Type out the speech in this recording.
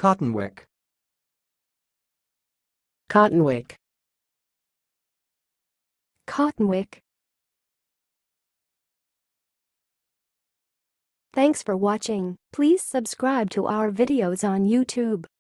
cottonwick, cottonwick, cottonwick. Thanks for watching. Please subscribe to our videos on YouTube.